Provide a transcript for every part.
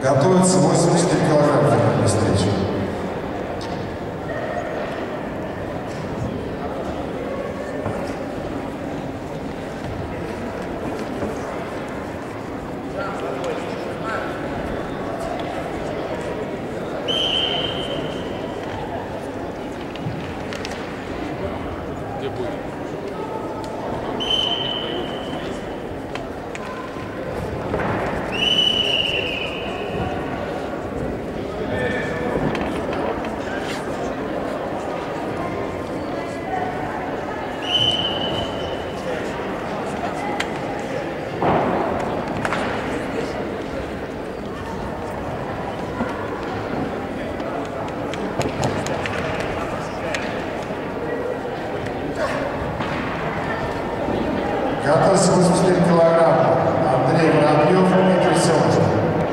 Готовится 84 килограмма для встречи. Где будет? Готовится 84 килограмма. Андрей Воробьев, Дмитрий Семушкин.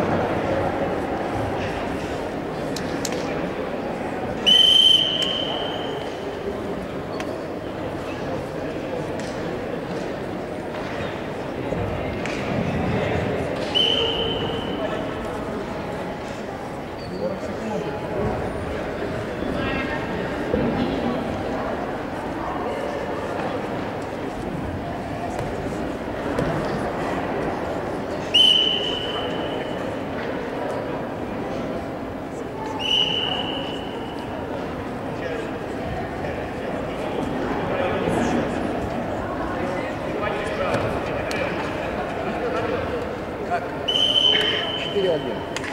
Как? 4-1.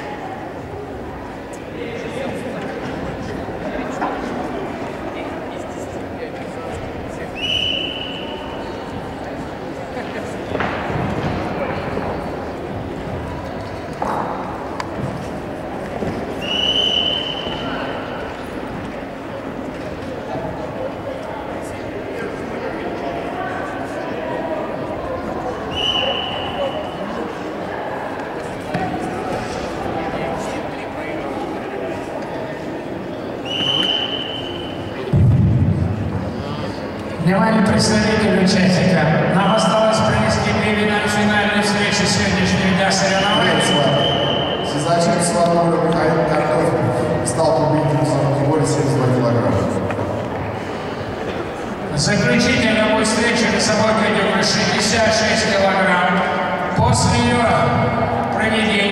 Внимание представителю участника. Нам осталось провести прелиминарную финальную встречу сегодняшнего дня соревнований. Сизачев Славура Михаил Картофель стал победителем в категории 72 килограмма. Заключительная бой встречи весовой категории 66 килограмм. После нее проведение